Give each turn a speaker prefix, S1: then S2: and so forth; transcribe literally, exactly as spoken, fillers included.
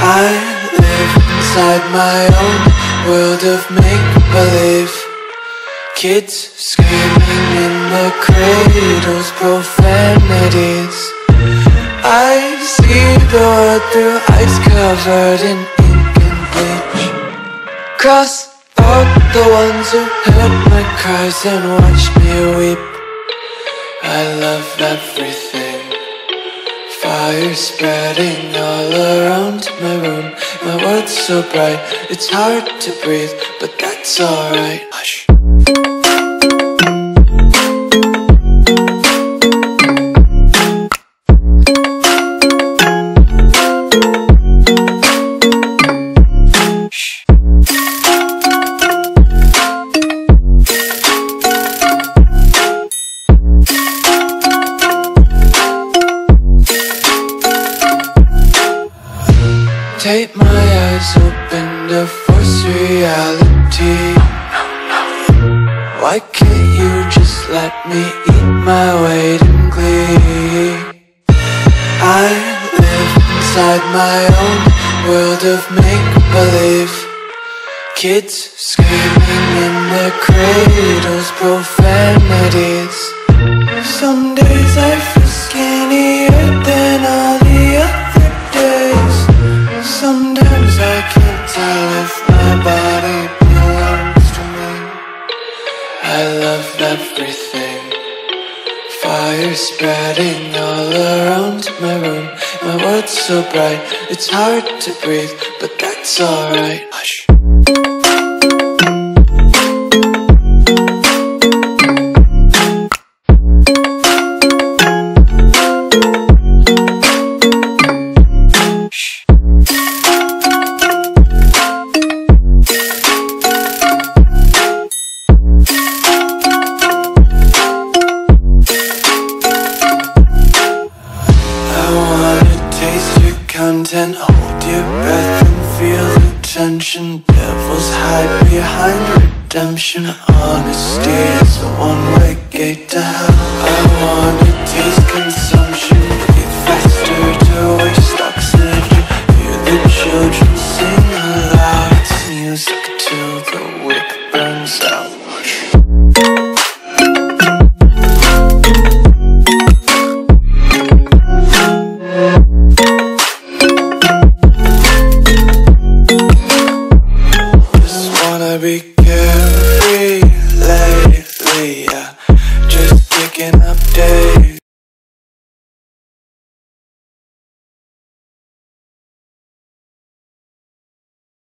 S1: I live inside my own world of make-believe. Kids screaming in their cradles, profanities. I see the world through ice covered in ink and bleach. Cross out the ones who heard my cries and watched me weep. I love everything. Fire spreading all around my room. My world's so bright, it's hard to breathe, but that's alright. Hush. Tape my eyes open to force reality. Why can't you just let me eat my weight in glee? I live inside my own world of make-believe. Kids screaming in their cradles, profanities. Some days I feel skinnier than all the other days. Sometimes I can't tell if my body belongs to me. I love everything. Fire spreading all around my room. My world's so bright, it's hard to breathe, but that's alright. Hush. Content, hold your breath and feel the tension. Devils hide behind redemption. Honesty is a one-way gate to hell. I wanna taste consumption. Breathe faster to waste oxygen. Hear the children sing aloud. It's music till the wick burns out. Be carefree lately, yeah. Just kicking up days.